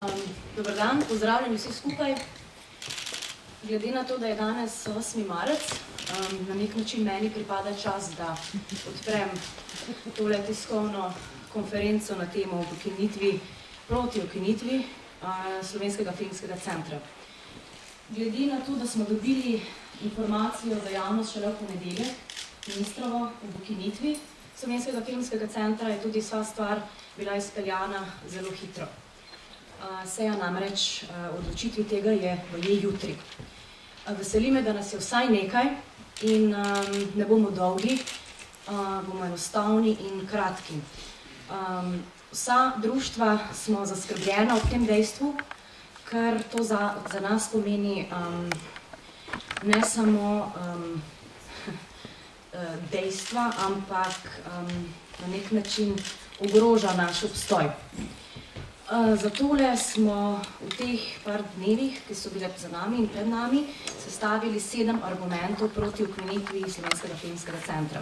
Dobar dan, pozdravljeni vsi skupaj. Glede na to, da je danes 8. marec, na nek način meni pripada čas, da odprem tole tiskovno konferenco na temo proti ukinitvi Slovenskega filmskega centra. Glede na to, da smo dobili informacijo za javnost šele v ponedeljek, ministrovo o ukinitvi Slovenskega filmskega centra, je tudi vsa stvar bila izpeljana zelo hitro. Seja namreč odločitvi tega je v jutri. Veseli me, da nas je vsaj nekaj in ne bomo dolgi, bomo enostavni in kratki. Vsa društva smo zaskrbljena ob tem dejstvu, ker to za nas pomeni ne samo dejstva, ampak na nek način ogroža naš obstoj. Zatole smo v teh par dnevih, ki so bile za nami in pred nami, sestavili 7 argumentov proti ukinitvi Slovenskega filmskega centra.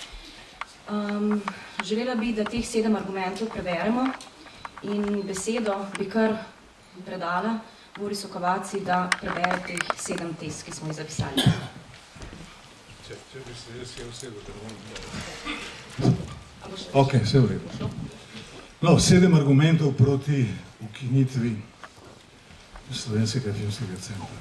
Želela bi, da teh 7 argumentov preberemo in besedo bi kar predala Borisu Kovaci, da prebere teh 7 tez, ki smo jih zapisali. Če bi se jaz je vsedo, da bom... Ok, vse v redu. No, 7 argumentov proti ukinitvi Slovenskega filmskega centra.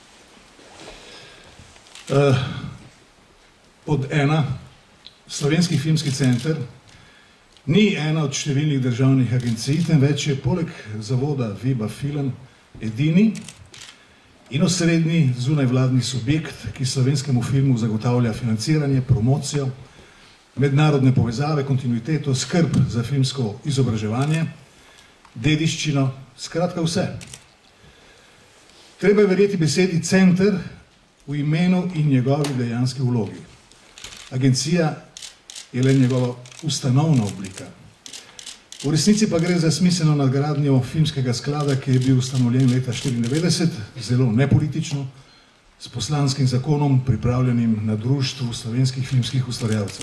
Pod 1. Slovenski filmski center ni ena od številnih državnih agencij, temveč je poleg zavoda Viba Film edini in osrednji zunajvladni subjekt, ki slovenskemu filmu zagotavlja financiranje, promocijo, mednarodne povezave, kontinuiteto, skrb za filmsko izobraževanje, dediščino, skratka vse. Treba je verjeti besedi center v imenu in njegovi dejanski vlogi. Agencija je le njegova ustanovna oblika. V resnici pa gre za smiselno nadgradnjo filmskega sklada, ki je bil ustanovljen leta 1994, zelo nepolitično, s poslanskim zakonom, pripravljenim na Društvu slovenskih filmskih ustvarjalcev.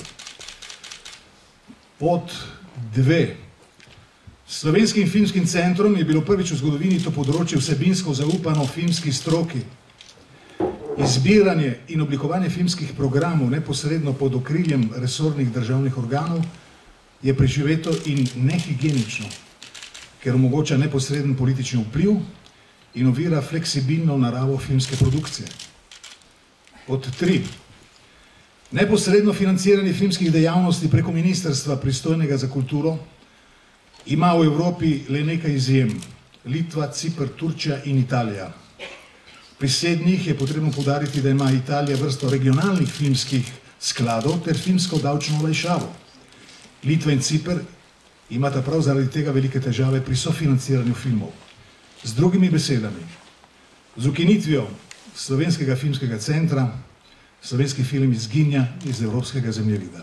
Pod 2. Slovenskim filmskim centrom je bilo prvič v zgodovini to področje vsebinsko zaupano filmski stroki. Izbiranje in oblikovanje filmskih programov neposredno pod okriljem resornih državnih organov je preživeto in nehigienično, ker omogoča neposreden politični vpliv in ovira fleksibilno naravo filmske produkcije. Pod 3. Neposredno financiranje filmskih dejavnosti preko ministrstva pristojnega za kulturo ima v Evropi le nekaj izjem: Litva, Ciper, Turčija in Italija. Pri slednjih je potrebno poudariti, da ima Italija vrsto regionalnih filmskih skladov ter filmsko davčno olajšavo. Litva in Ciper imata prav zaradi tega velike težave pri sofinanciranju filmov. Z drugimi besedami, z ukinitvijo Slovenskega filmskega centra slovenski film izginja iz evropskega zemljevida.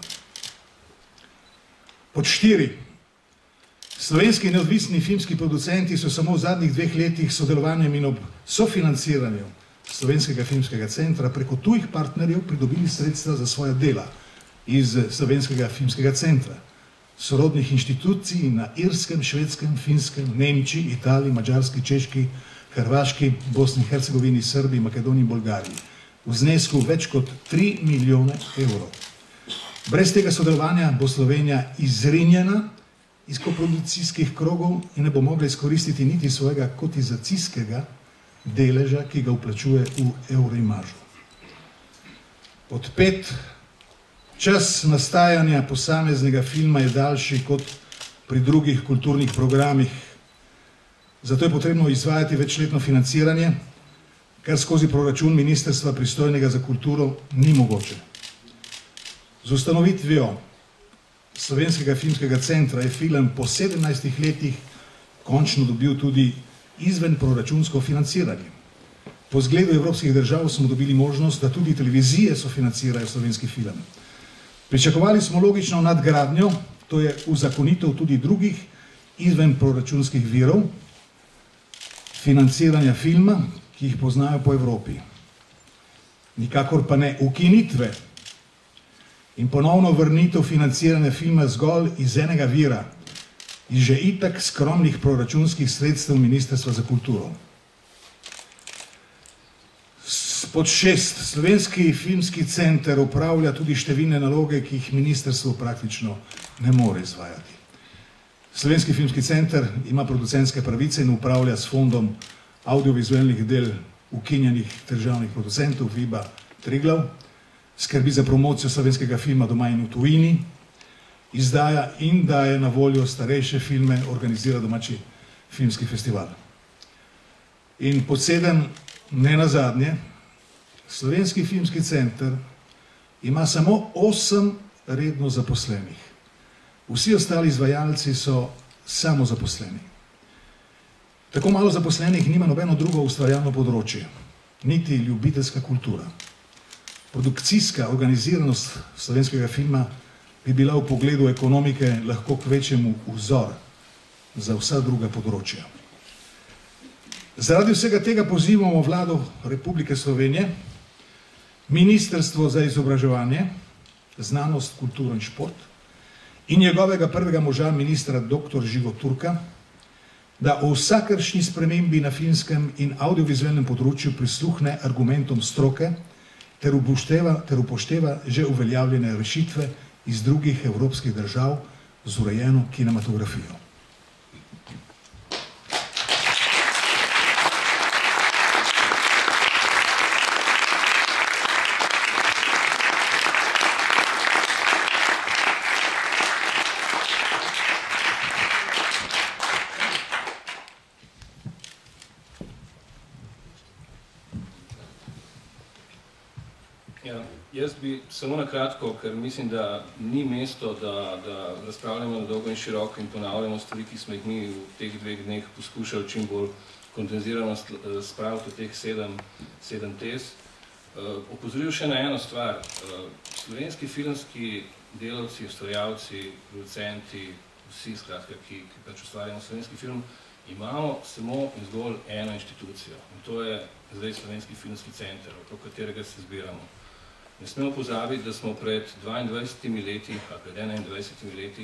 Pod 4. Slovenski neodvisni filmski producenti so samo v zadnjih 2 letih sodelovanjem in ob sofinanciranju Slovenskega filmskega centra preko tujih partnerjev pridobili sredstva za svoja dela iz Slovenskega filmskega centra, sorodnih inštitucij na Irskem, Švedskem, Finskem, Nemčiji, Italiji, Madžarski, Češki, Hrvaški, Bosni in Hercegovini, Srbiji, Makedoniji in Bolgariji v znesku več kot 3 milijone evrov. Brez tega sodelovanja bo Slovenija izrinjena iz koprodukcijskih krogov in ne bo mogla izkoristiti niti svojega kotizacijskega deleža, ki ga vplačuje v evroimažu. Pod 5. Čas nastajanja posameznega filma je daljši kot pri drugih kulturnih programih. Zato je potrebno izvajati večletno financiranje, kar skozi proračun ministrstva pristojnega za kulturo ni mogoče. Z ustanovitvijo Slovenskega filmskega centra je film po 17 letih končno dobil tudi izven proračunsko financiranje. Po zgledu evropskih držav smo dobili možnost, da tudi televizije sofinancirajo slovenski film. Pričakovali smo logično nadgradnjo, to je uzakonitev tudi drugih izven proračunskih virov financiranja filma, ki jih poznajo po Evropi. Nikakor pa ne ukinitve in ponovno vrnitev financiranja filma zgolj iz enega vira, iz že itak skromnih proračunskih sredstev Ministrstva za kulturo. Pod 6. Slovenski filmski center upravlja tudi številne naloge, ki jih ministrstvo praktično ne more izvajati. Slovenski filmski center ima producentske pravice in upravlja s fondom audiovizualnih del ukinjenih državnih producentov Viba Triglav, skrbi za promocijo slovenskega filma doma in v tujini, izdaja in daje na voljo starejše filme, organizira domači filmski festival. In pod 7, ne nazadnje, Slovenski filmski center ima samo 8 redno zaposlenih. Vsi ostali izvajalci so samozaposleni. Tako malo zaposlenih nima nobeno drugo ustvarjalno področje, niti ljubiteljska kultura. Produkcijska organiziranost slovenskega filma bi bila v pogledu ekonomike lahko kvečjemu vzor za vsa druga področja. Zaradi vsega tega pozivamo vlado Republike Slovenije, Ministrstvo za izobraževanje, znanost, kulturo in šport in njegovega prvega moža, ministra dr. Žigo Turka, da o vsakršni spremembi na filmskem in audiovizualnem področju prisluhne argumentom stroke ter upošteva že uveljavljene rešitve iz drugih evropskih držav z urejeno kinematografijo. Jaz bi samo na kratko, ker mislim, da ni mesto, da razpravljamo na dolgo in široko in ponavljamo stvari, ki smo jih mi v teh 2 dneh poskušali čim bolj kondenzirano spraviti v teh 7 tez. Opozoril še na eno stvar. Slovenski filmski delavci, ustvarjalci, producenti, vsi skratka, ki pač ustvarjamo slovenski film, imamo samo in zgolj eno inštitucijo. In to je zdaj Slovenski filmski center, okrog katerega se zbiramo. Ne smemo pozabiti, da smo pred 22 leti, ali pred 21 leti,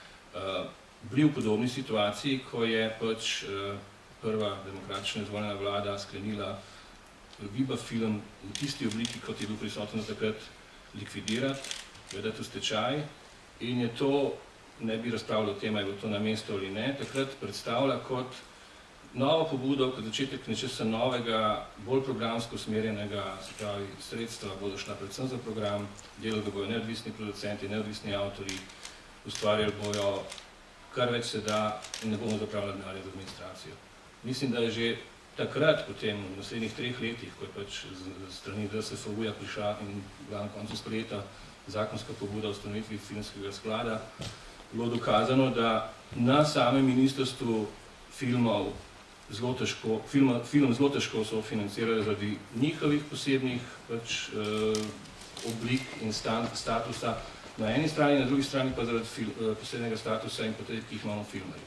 bili v podobni situaciji, ko je pač prva demokratična izvoljena vlada sklenila Viba film v tisti obliki, kot je bil prisoten takrat, likvidirati, vedeti v stečaj, in je to, ne bi razpravljal o tem, ali je bilo to na mesto ali ne, takrat predstavlja kot novo pobudo, kot začetek nečesa novega, bolj programsko usmerjenega, se pravi, sredstva bodo šla predvsem za program, delali ga bojo neodvisni producenti, neodvisni avtori, ustvarjali bojo kar več se da in ne bomo zapravljali denarja za administracijo. Mislim, da je že takrat, potem v naslednjih 3 letih, ko je pač strani DSFU-ja prišla in bila na koncu sprejeta zakonska pobuda o ustanovitvi filmskega sklada, bilo dokazano, da na samem ministrstvu film zelo težko so financirali zaradi njihovih posebnih oblik in statusa na eni strani, na drugi strani pa zaradi posebnega statusa in potreb, ki jih imamo filmarji.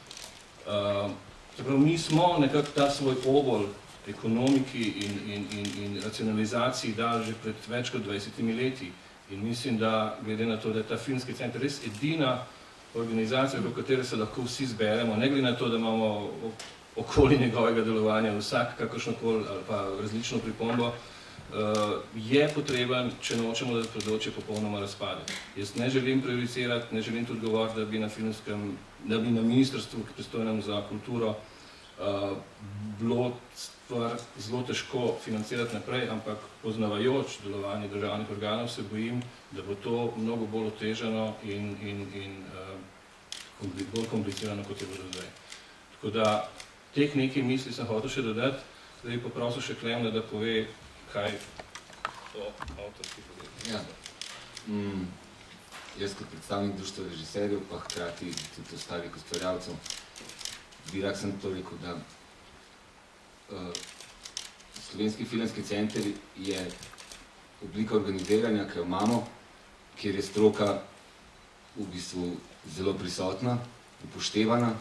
Mi smo nekako ta svoj obol ekonomiki in racionalizaciji dali že pred več kot 20 leti in mislim, da glede na to, da je ta filmski center res edina organizacija, v kateri se lahko vsi zberemo, ne glede na to, da imamo okoli njegovega delovanja vsak kakršnokoli ali pa različno pripombo, je potreben, če nočemo, da področje popolnoma razpade. Jaz ne želim prejudicirati, ne želim tudi govoriti, da bi na ministrstvu, pristojnem za kulturo, bilo stvar zelo težko financirati naprej, ampak poznavajoč delovanje državnih organov se bojim, da bo to mnogo bolj otežano in bolj komplicirano, kot je bilo zdaj. Tako da teh nekaj misli sem hotel še dodati, zdaj bi poprosil še Klemna, da pove, kaj to avtorski podjetje. Jaz kot predstavnik društva režiserjev, pa hkrati tudi ostalih ustvarjalcev, bi rad sem to rekel, da Slovenski filmski center je oblika organiziranja, ki jo imamo, kjer je stroka v bistvu zelo prisotna, upoštevana.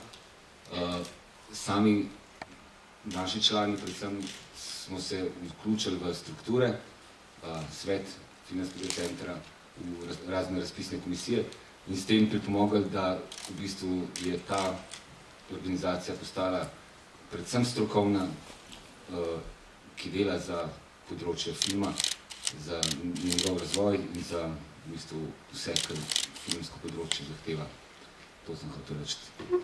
Sami naši člani, predvsem smo se vključili v strukture, svet filmskega centra, v razne razpisne komisije, in s tem pripomogli, da v bistvu je ta organizacija postala predvsem strokovna, ki dela za področje filma, za njegov razvoj in za v bistvu vse, kar filmsko področje zahteva. To sem hotel reči.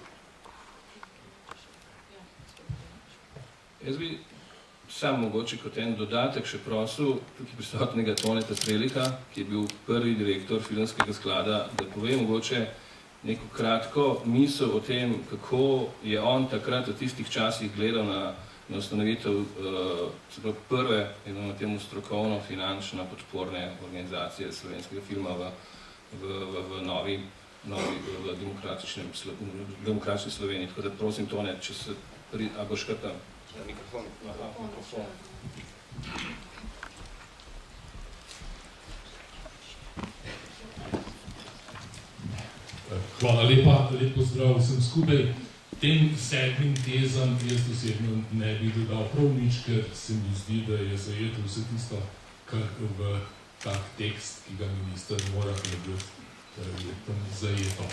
Jaz bi sam mogoče kot en dodatek še prosil tukaj prisotnega Toneta Strelika, ki je bil prvi direktor filmskega sklada, da pove mogoče neko kratko misel o tem, kako je on takrat v tistih časih gledal na ustanovitev prve temu strokovno, finančno podporne organizacije slovenskega filma v novi demokratični Sloveniji. Tako da prosim, Tone, če se a boš kar tam? Mikrofon. Aha, mikrofon. Hvala lepa, lep pozdrav vsem skupaj. Tem 7 tezam jaz osebno ne bi dodal prav nič, ker se mi zdi, da je zajeto vse tisto, kar v tak tekst, ki ga minister mora prebiti, je tam zajeto.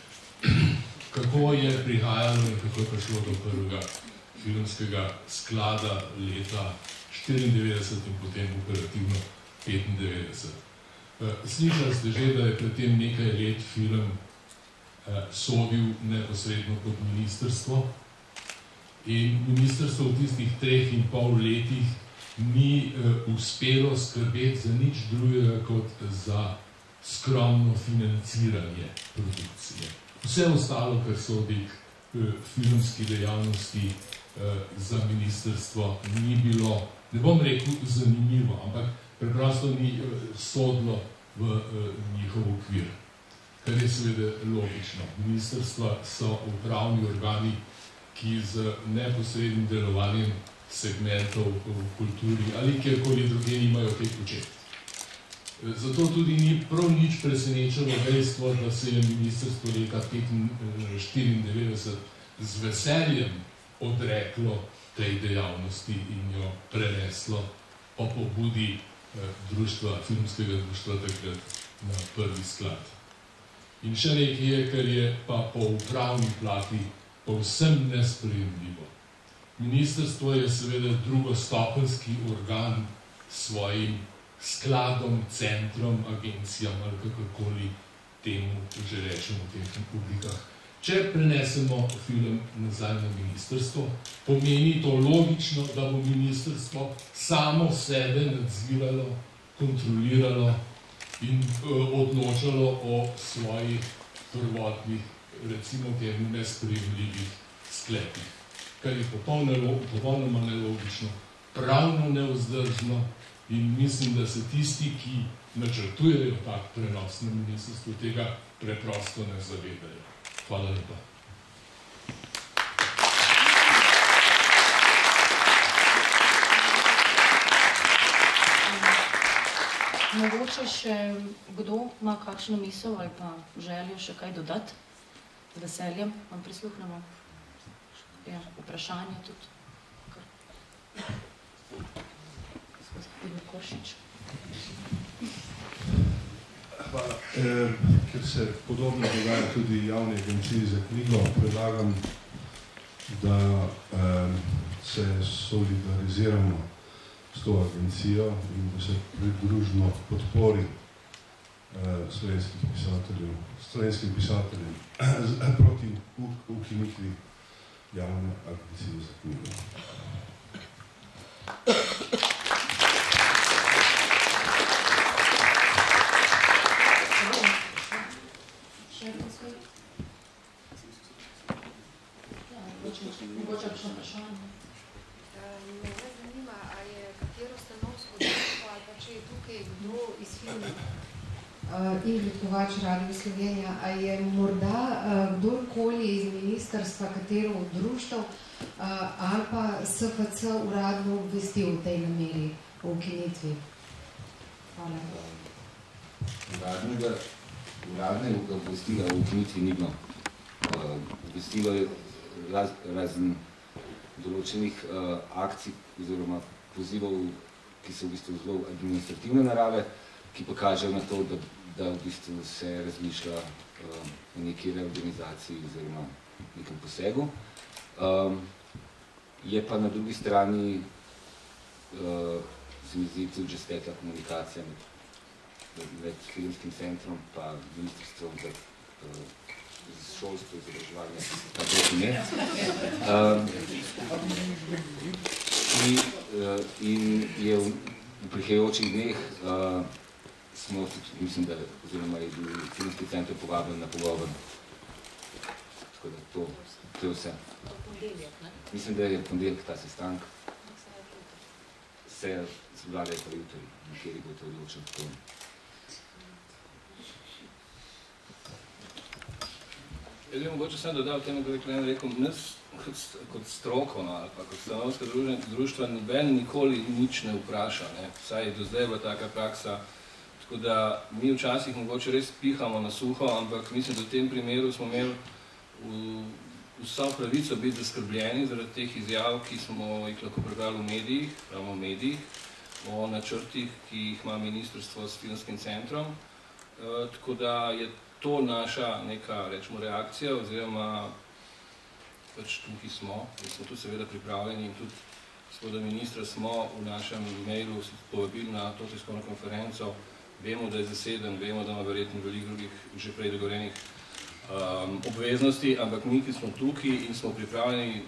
Kako je prihajalo in kako je prišlo do prvega filmskega sklada leta 1994 in potem operativno 1995. Slišali ste že, da je pred tem nekaj let film sodil neposredno pod ministrstvo in ministrstvo v tistih 3,5 letih ni uspelo skrbeti za nič drugega kot za skromno financiranje produkcije. Vse ostalo, kar sodi filmski dejavnosti za ministrstvo, ni bilo, ne bom rekel zanimivo, ampak preprosto ni sodlo v njihov okvir, kar je seveda logično. Ministrstva so upravni organi, ki z neposrednim delovanjem segmentov v kulturi ali kjerkoli druge nimajo teh početi. Zato tudi ni prav nič presenečeno dejstvo, da se je ministrstvo leta 1994 z veseljem odreklo tej dejavnosti in jo preneslo po pobudi filmskega društva takrat na prvi sklad. In še nekaj je, kar je pa po upravni plati povsem nesprejemljivo. Ministrstvo je seveda drugostopenjski organ svojim skladom, centrom, agencijam ali kakorkoli temu že rečemo v teh publikah. Če prenesemo film nazaj na ministrstvo, pomeni to logično, da bo ministrstvo samo sebe nadziralo, kontroliralo in odločalo o svojih prvotnih, recimo temu nesprejemljivih sklepih, kar je popolnoma nelogično, pravno nevzdržno in mislim, da se tisti, ki načrtujejo tak prenos na ministrstvo, tega preprosto ne zavedajo. Hvala lepa. Mogoče še kdo ima kakšno misel ali pa željo še kaj dodati? Z veseljem vam prisluhnemo. Ja, vprašanje tudi. Gospod Koršič. Hvala. Ker se podobno dogaja tudi javni agenciji za knjigo, predlagam, da se solidariziramo s to agencijo in da se pridružimo podpori slovenskim pisateljem proti ukinitvi javne agencije za knjigo. Mogoče še vprašanje. Mene zanima, a je katero stanovsko društvo ali pa če je tukaj kdo iz filma Ingrid Kovač, Radio Slovenija, a je morda kdorkoli iz ministrstva, katero od društev ali pa SFC uradno obvestil v tej nameri o ukinitvi? Hvala. Uradnega obvestila o ukinitvi ni bilo. Obvestilo je razen določenih akcij oziroma pozivov, ki so v bistvu zelo administrativne narave, ki pa kažejo na to, da v bistvu se razmišlja o neki reorganizaciji oziroma nekem posegu. Je pa na drugi strani se mi zdi tudi že stekla komunikacija med filmskim centrom pa ministrstvom za šolstvo, izobraževanje, tako ime. In je v prihajajočih dneh smo tudi, mislim, da oziroma je bil filmski center povabljen na pogovor. Tako da to je vse. Mislim, da je ponedeljek ta sestank. Se vlada je pa jutri, nekjeri bo to odločen. Jaz bi mogoče sem dodal temu, da je rekel, nas kot strokovno ali pa kot stanovska društva noben nikoli nič ne vpraša. Vsaj do zdaj je bila taka praksa. Tako da mi včasih mogoče res pihamo na suho, ampak mislim, da v tem primeru smo imeli vso pravico biti zaskrbljeni zaradi teh izjav, ki smo jih lahko prebrali v medijih, pravno v medijih, o načrtih, ki jih ima ministrstvo s filmskim centrom. Tako da je to naša neka, rečemo, reakcija, oziroma pač tukaj smo, in smo tu seveda pripravljeni in tudi gospoda ministra smo v našem mailu povabili na to tiskovno konferenco. Vemo, da je zaseden, vemo, da ima verjetno veliko drugih že prej dogovorjenih obveznosti, ampak mi, ki smo tukaj in smo pripravljeni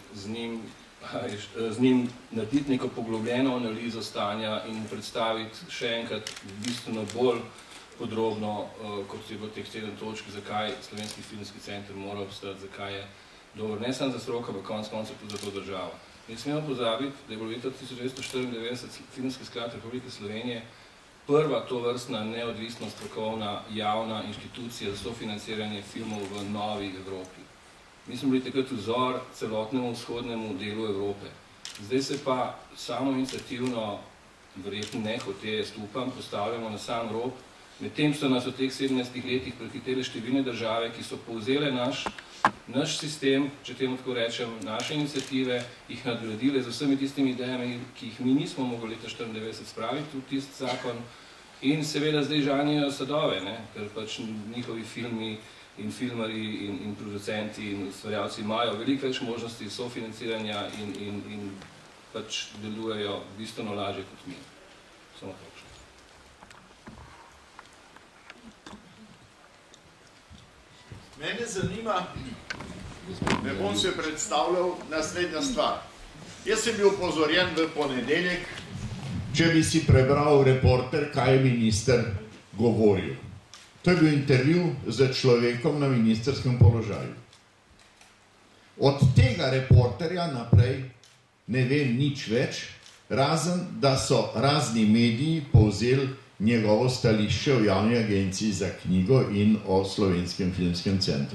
z njim narediti neko poglobljeno analizo stanja in predstaviti še enkrat bistveno bolj podrobno, kot je bilo teh 7 točk, zakaj Slovenski filmski center mora obstati, zakaj je dober, ne samo za stroko, pa konec koncev tudi za to državo. Ne smemo pozabiti, da je bilo leta 1994 Filmski sklad Republike Slovenije prva tovrstna neodvisna strokovna javna inštitucija za sofinanciranje filmov v novi Evropi. Mi smo bili takrat vzor celotnemu vzhodnemu delu Evrope. Zdaj se pa samo iniciativno, verjetno ne hote, jaz upam, postavljamo na sam rob. Medtem so nas v teh 17 letih prehitele številne države, ki so povzele naš sistem, če temu tako rečem, naše iniciative, jih nadgradile z vsemi tistimi idejami, ki jih mi nismo mogli leta 1994 spraviti v tist zakon, in seveda zdaj žanjejo sadove, ker pač njihovi filmi in filmarji in producenti in ustvarjalci imajo veliko več možnosti sofinanciranja in pač delujejo bistveno lažje kot mi. Samo točno. Mene zanima, ne bom se predstavljal, naslednja stvar. Jaz sem bil opozorjen v ponedeljek, če bi si prebral Reporter, kaj je minister govoril. To je bil intervju z človekom na ministerskem položaju. Od tega Reporterja naprej ne vem nič več, razen da so razni mediji povzeli njegovo stališče v javni agenciji za knjigo in o Slovenskem filmskem centru.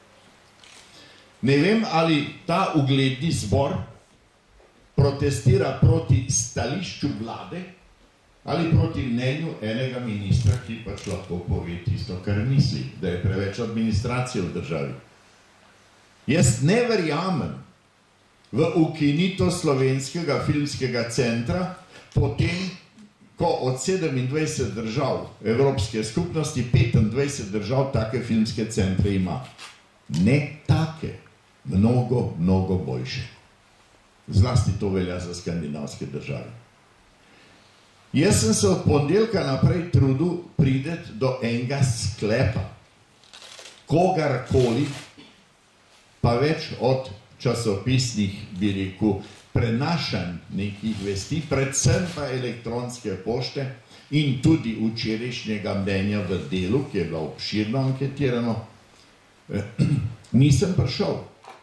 Ne vem, ali ta ugledni zbor protestira proti stališču vlade ali proti mnenju enega ministra, ki pač lahko pove tisto, kar misli, da je preveč administracije v državi. Jaz ne verjamem v ukinitev Slovenskega filmskega centra, potem, ko od 27 držav Evropske skupnosti 25 držav take filmske centre ima. Ne take, mnogo, mnogo boljše. Zlasti to velja za skandinavske države. Jaz sem se od ponedeljka naprej trudil priti do enega sklepa. Kogarkoli, pa več od časopisnih, bi rekel, prenašanj nekih vesti, predvsem pa elektronske pošte in tudi včerajšnjega mnenja v Delu, ki je bilo obširno anketirano, nisem prišel.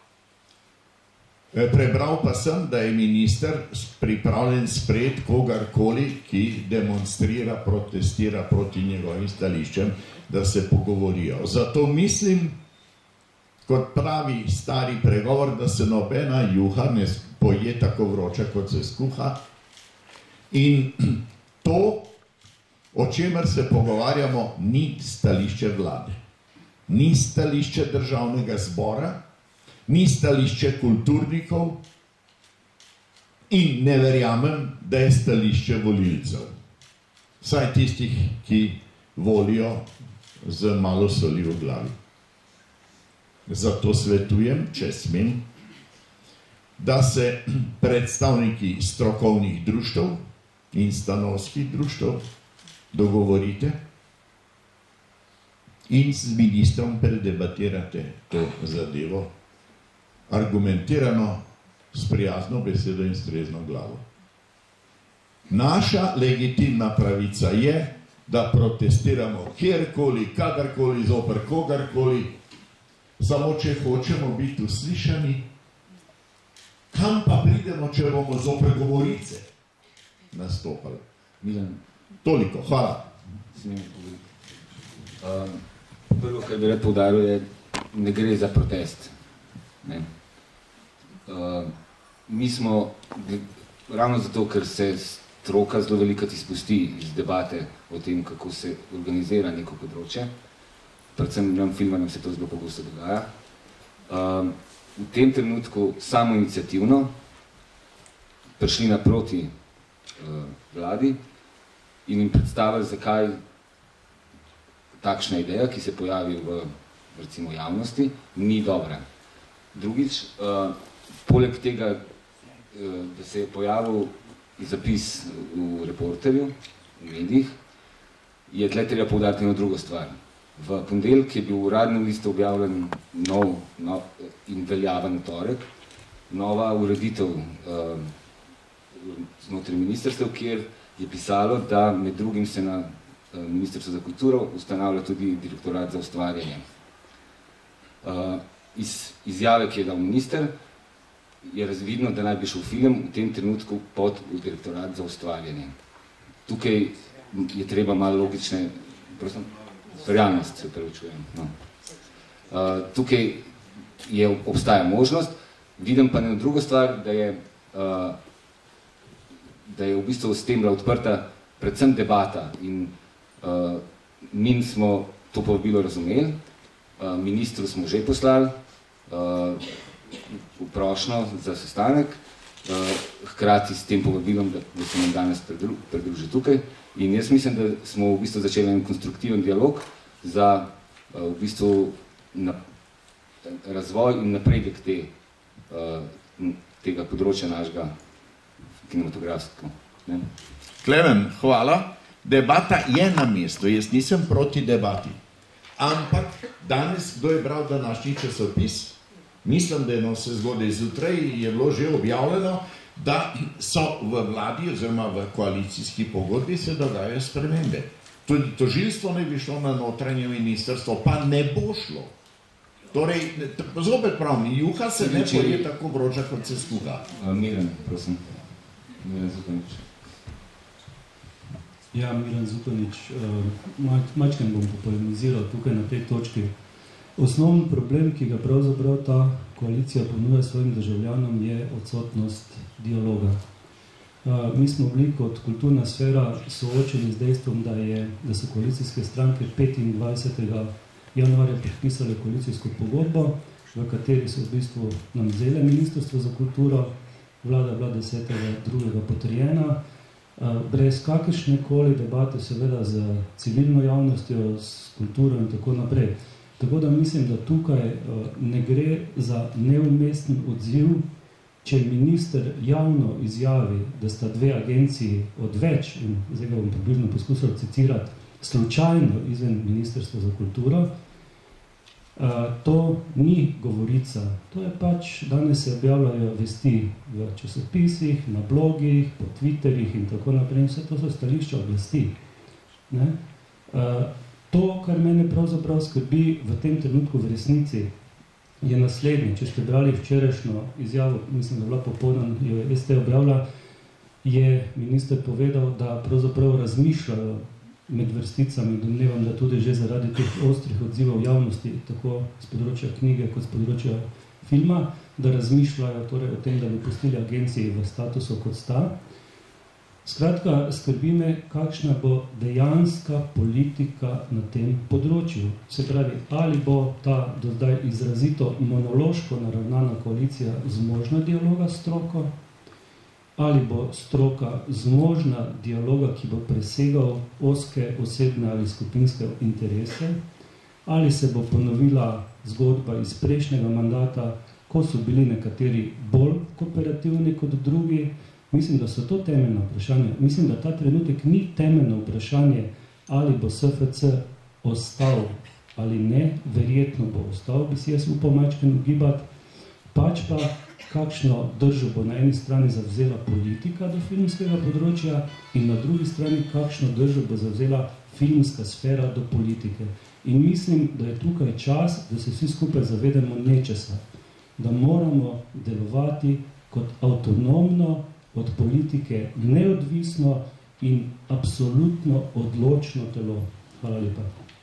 Prebral pa sem, da je minister pripravljen sprejeti kogarkoli, ki demonstrira, protestira proti njegovim stališčem, da se pogovorijo. Zato mislim, kot pravi stari pregovor, da se nobena juha ne poje tako vroča, kot se skuha. In to, o čemer se pogovarjamo, ni stališče vlade. Ni stališče državnega zbora, ni stališče kulturnikov in ne verjamem, da je stališče volilcev. Saj tistih, ki volijo z malo soli v glavi. Zato svetujem, če smem, da se predstavniki strokovnih društev in stanovskih društev dogovorite in z ministrom predebatirate to zadevo argumentirano, s prijazno besedo in strezno glavo. Naša legitimna pravica je, da protestiramo kjerkoli, kadarkoli, zoper kogarkoli, samo če hočemo biti uslišani. Kam pa pridemo, če bomo zoper govorice nastopali? Milan. Toliko, hvala. Prvo, kar bi rad poudaril, je, ne gre za protest. Ne. Mi smo, ravno zato, ker se stroka zelo velikrat izpusti iz debate o tem, kako se organizira neko področje, predvsem nam filmarjem se to zelo pogosto dogaja, v tem trenutku samoiniciativno prišli naproti vladi in jim predstavili, zakaj takšna ideja, ki se pojavi v recimo javnosti, ni dobra. Drugič, poleg tega, da se je pojavil zapis v Reporterju, v medijih, je tle treba poudariti eno drugo stvar. V ponedeljek je bil v uradnem listu objavljen nov in veljaven torek, nova ureditev znotraj ministrstev, kjer je pisalo, da med drugim se na Ministrstvo za kulturo ustanavlja tudi direktorat za ustvarjanje. Iz izjave, ki je dal minister, je razvidno, da naj bi šel film v tem trenutku pod direktorat za ustvarjanje. Tukaj je treba malo logične, prosim, realnost se prevečujem. No. Tukaj obstaja možnost, vidim pa eno drugo stvar, da je v bistvu s tem bila odprta predvsem debata in mi smo to povabilo razumeli, ministru smo že poslali v prošnjo za sestanek, hkrati s tem povabilom, da se nam danes pridruži tukaj. In jaz mislim, da smo v bistvu začeli en konstruktiven dialog za v bistvu razvoj in napredek tega področja našega kinematografskega. Klemen, hvala. Debata je na mestu, jaz nisem proti debati. Ampak danes, kdo je bral današnji časopis, mislim, da je na vse zgodaj zjutraj, je bilo že objavljeno, da so v vladi oziroma v koalicijski pogodbi se dogajajo spremembe. Tudi tožilstvo ne bi šlo na notranje ministrstvo, pa ne bo šlo. Torej, zopet pravim, juha se ne poje tako vroča, kot se skuha. Miran, prosim. Miran Zupanič. Ja, Miran Zupanič. Mačkem bom popolemiziral tukaj na tej točki. Osnovni problem, ki ga pravzaprav ta koalicija ponuja svojim državljanom, je odsotnost dialoga. Mi smo bili kot kulturna sfera soočeni z dejstvom, da so koalicijske stranke 25. januarja podpisale koalicijsko pogodbo, v kateri so v bistvu nam vzele Ministrstvo za kulturo, vlada je bila 10.2. potrjena, brez kakršnekoli debate, seveda z civilno javnostjo, s kulturo in tako naprej. Tako da mislim, da tukaj ne gre za neumesten odziv, če minister javno izjavi, da sta dve agenciji odveč, in zdaj ga bom približno poskušal citirati, slučajno izven Ministrstva za kulturo, to ni govorica. To je pač, danes se objavljajo vesti v časopisih, na blogih, po Twitterih in tako naprej. Vse to so stališča oblasti. To, kar mene pravzaprav skrbi v tem trenutku v resnici, je naslednje. Če ste brali včerajšnjo izjavo, mislim, da je bila popoldan, jo ST objavila, je minister povedal, da pravzaprav razmišljajo med vrsticami, domnevam, da tudi že zaradi teh ostrih odzivov javnosti, tako z področja knjige kot z področja filma, da razmišljajo torej o tem, da bi pustili agenciji v statusu kot sta. Skratka, skrbi me, kakšna bo dejanska politika na tem področju. Se pravi, ali bo ta do zdaj izrazito monološko naravnana koalicija zmožna dialoga s stroko, ali bo stroka zmožna dialoga, ki bo presegal ozke osebne ali skupinske interese, ali se bo ponovila zgodba iz prejšnjega mandata, ko so bili nekateri bolj kooperativni kot drugi. Mislim, da so to temeljna vprašanja. Mislim, da ta trenutek ni temeljno vprašanje, ali bo SFC ostal ali ne, verjetno bo ostal, bi si jaz upal majčkeno gibati, pač pa kakšno držo bo na eni strani zavzela politika do filmskega področja in na drugi strani kakšno držo bo zavzela filmska sfera do politike. In mislim, da je tukaj čas, da se vsi skupaj zavedamo nečesa, da moramo delovati kot avtonomno, od politike neodvisno in absolutno odločno telo. Hvala lepa.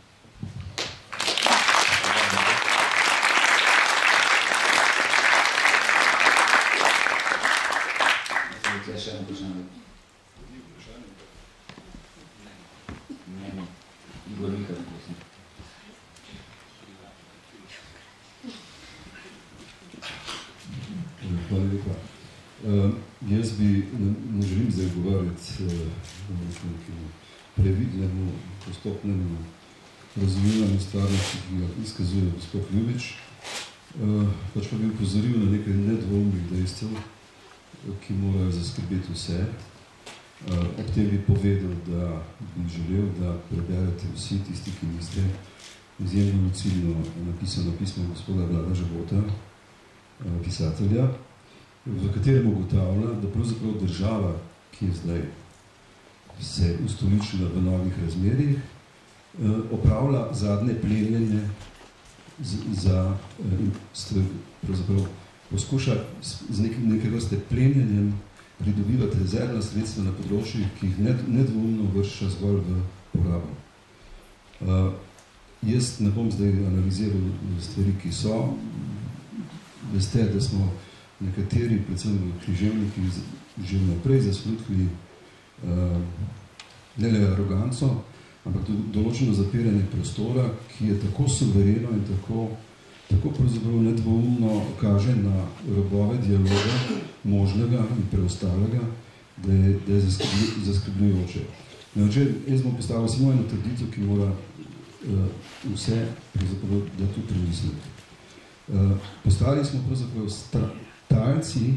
Hvala lepa. Jaz bi, ne želim zdaj govoriti previdnemu, postopnemu razumivanju stvarnosti, ki ga izkazuje gospod Ljubič, pač pa bi upozoril na nekaj nedvoumnih dejstev, ki morajo zaskrbeti vse. Ob tem bi povedal, da bi želel, da preberete vsi tisti, ki niste izjemno lucidno napisano pismo gospoda Vlada Žabota, pisatelja, v katerem ugotavlja, da pravzaprav država, ki je zdaj se ustoličila v novih razmerjih, opravlja zadnje plenjenje za pravzaprav poskuša z nekaj vrste plenjenjem pridobivati rezervna sredstva na področjih, ki jih nedvoumno vrša zgolj v porabo. Jaz ne bom zdaj analiziral stvari, ki so. Veste, da smo nekateri, predvsem književniki, že naprej zaslutili ne le aroganco, ampak določeno zapiranje prostora, ki je tako suvereno in tako pravzaprav nedvoumno kaže na robove dialoga, možnega in preostalega, da je zaskrbljujoče. Jaz bom postavil samo eno trditev, ki mora vse pravzaprav da tu premisliti. Postali smo pravzaprav talci,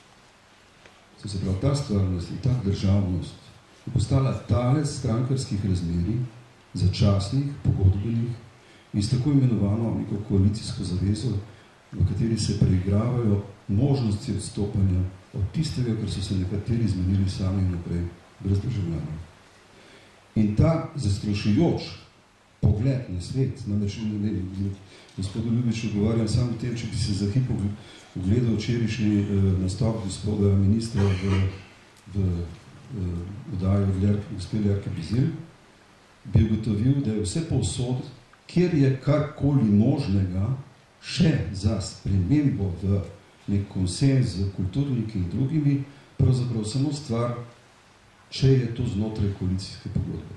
se pravi, ta stvarnost in ta državnost je postala talec strankarskih razmerij, začasnih, pogodbenih in s tako imenovano neko koalicijsko zavezo, v kateri se preigravajo možnosti odstopanja od tistega, ker so se nekateri zmenili sami naprej, brez državljanov. In ta zastrašujoč pogled na svet, namreč gospodu Ljubiču govarjam samo o tem, če bi se za hip ogledal včerajšnji nastop gospoda ministra v oddaji gospe Ljerke Bizilj, bi ugotovil, da je vse povsod, kjer je karkoli možnega še za spremembo v nek konsens z kulturniki in drugimi, pravzaprav samo stvar, če je to znotraj koalicijske pogodbe.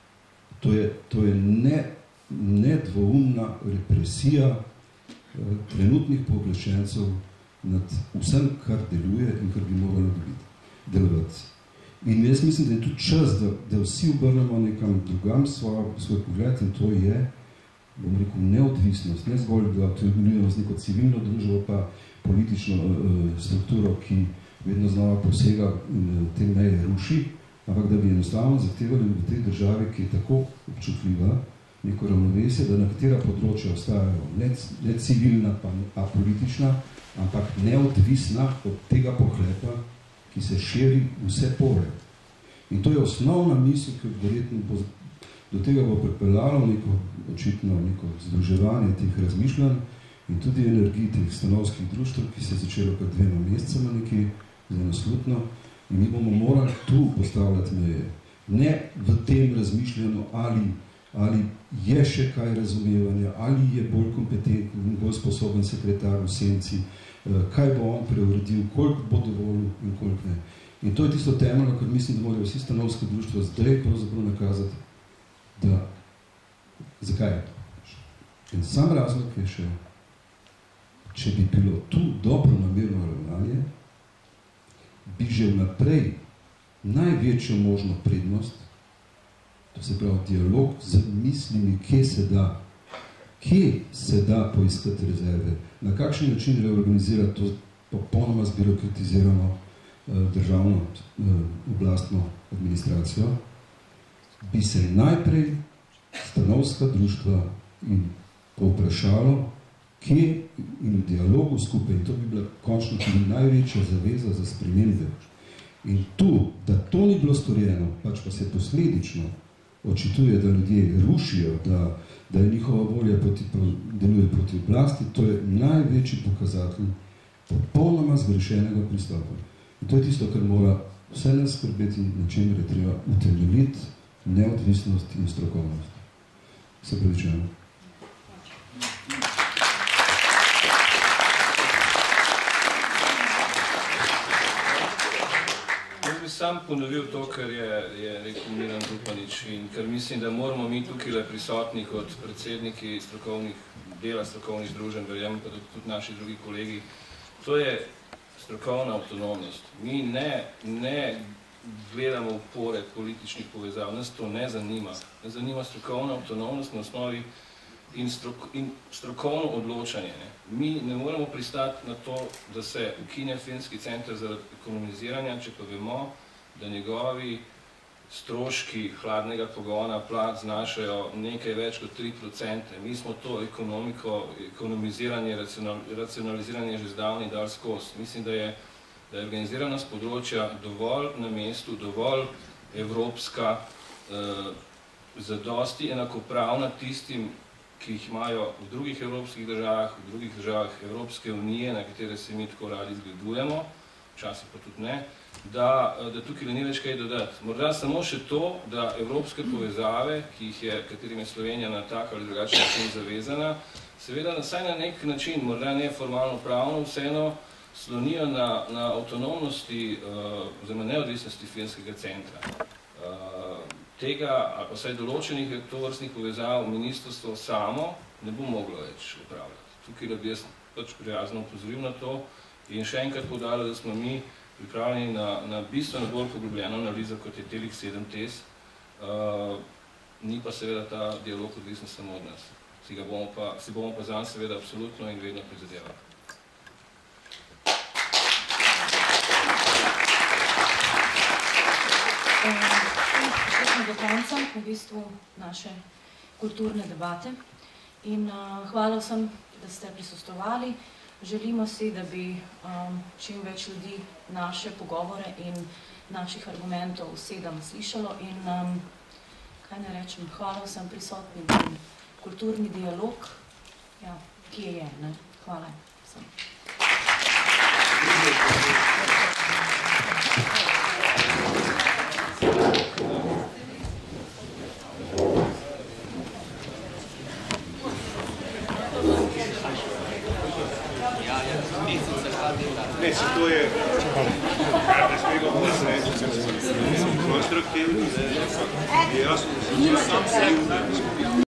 To je nedvoumna represija trenutnih pooblaščencev nad vsem, kar deluje in kar bi moralo delovati. In jaz mislim, da je tudi čas, da vsi obrnemo nekam drugam svoj pogled in to je, bom rekel, neodvisnost, ne zgolj, da utemeljujemo z neko civilno družbo pa politično strukturo, ki vedno znova posega te meje ruši, ampak da bi enostavno zahtevali v tej državi, ki je tako občutljiva, neko ravnovesje, da na katera področja ostajajo ne civilna, pa apolitična, ampak neodvisna od tega pohlepa, ki se širi vse pore. In to je osnovna misel, ki verjetno do tega bo pripeljalo očitno neko združevanje teh razmišljanj in tudi energij teh stanovskih društv, ki se je začelo pred 2 mesecema nekje, zelo slutno, in mi bomo morali tu postavljati meje. Ne v tem razmišljanju, ali je še kaj razumevanja, ali je bolj kompetenten in bolj sposoben sekretar v senci, kaj bo on preuredil, koliko bo dovolil in koliko ne. In to je tisto temeljno, ker mislim, da morajo vsi stanovske društva zdaj pravzaprav nakazati, da zakaj? In sam razlog je še, če bi bilo tu dobro namerno ravnanje, bi že vnaprej največjo možno prednost, to se pravi dialog z mislimi, kje se da poiskati rezerve, na kakšen način reorganizirati to popolnoma zbirokratizirano državno oblastno administracijo, bi se najprej stanovska društva in povprašalo, kje in v dialogu skupaj, in to bi bila končno tudi največja zaveza za spremembe. In tu, da to ni bilo storjeno, pač pa se posledično očituje, da ljudje rušijo, da je njihova volja deluje proti oblasti, to je največji pokazatelj popolnoma zgrešenega pristopa. In to je tisto, kar mora vse nas skrbeti, na čemer je treba utemeljiti neodvisnost in strokovnost. Se pravičujemo. Jaz bi sam ponovil to, kar je rekel Miran Zupanič, in ker mislim, da moramo mi tukaj prisotni kot predsedniki dela strokovnih združenj, verjamem pa tudi naši drugi kolegi, to je strokovna avtonomnost. Mi ne gledamo upore političnih povezav, nas to ne zanima. Nas zanima strokovna avtonomnost na osnovi in strokovno odločanje. Mi ne moremo pristati na to, da se ukine Filmski center zaradi ekonomiziranja, če pa vemo, da njegovi stroški hladnega pogona plač znašajo nekaj več kot 3%. Mi smo to ekonomiziranje, racionaliziranje že zdavni dali skozi. Mislim, da je organiziranost področja dovolj na mestu, dovolj evropska, zadosti enakopravna tistim, ki jih imajo v drugih evropskih državah, v drugih državah Evropske unije, na katere se mi tako radi zgledujemo, včasih pa tudi ne, da tukaj ni več kaj dodati. Morda samo še to, da evropske povezave, katerim je Slovenija na tak ali drugačen način zavezana, seveda vsaj na nek način, morda ne formalno pravno, vseeno slonijo na avtonomnosti oziroma neodvisnosti Filmskega centra. Tega, ali pa vsaj določenih tovrstnih povezav, ministrstvo samo ne bo moglo več upravljati. Tukaj da bi jaz pač prijazno opozoril na to in še enkrat poudaril, da smo mi pripravljeni na bistveno bolj poglobljeno analizo, kot je Telek 7 tez, ni pa seveda ta dialog odvisen samo od nas. Si bomo pa zanj seveda absolutno in vedno prizadevali. Do konca v bistvu naše kulturne debate in hvala vsem, da ste prisostvovali. Želimo si, da bi čim več ljudi naše pogovore in naših argumentov 7 slišalo in kaj ne rečem, hvala vsem prisotnim in kulturni dialog, ja, ki je, ne? Hvala vsem. Ne, se to je konstruktivno, je jasno, da se sam